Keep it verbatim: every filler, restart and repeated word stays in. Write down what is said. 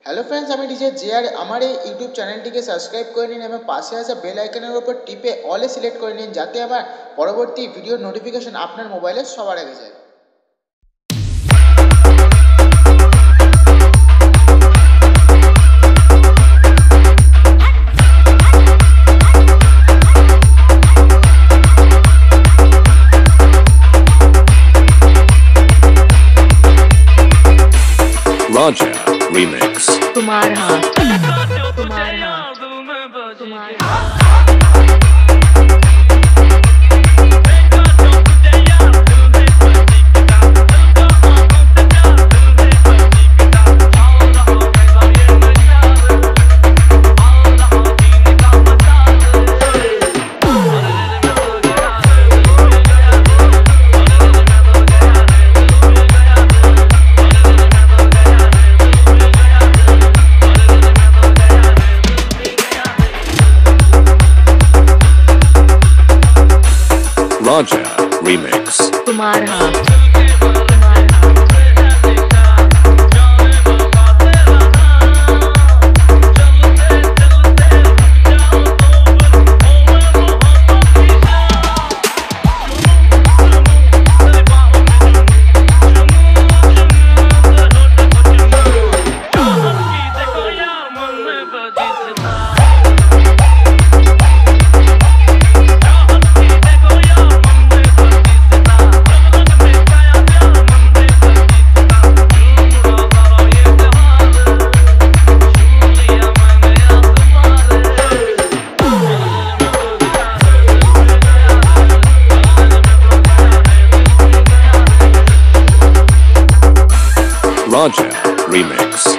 Hello friends, আমি DJ J R আমার এই ইউটিউব চ্যানেলটিকে সাবস্ক্রাইব করে নিন এবং পাশে আসা বেল আইকনের উপর টিপে অলে সিলেক্ট করে নিন, যাতে আমার পরবর্তী ভিডিওর নোটিফিকেশন আপনার মোবাইলে সবার আগে যায়। Raja Remix. तुम्हारा हाथ तुम्हारा हाथ तुम्हारा हाथ Raja Remix. तुम्हारा हाथ Raja Remix.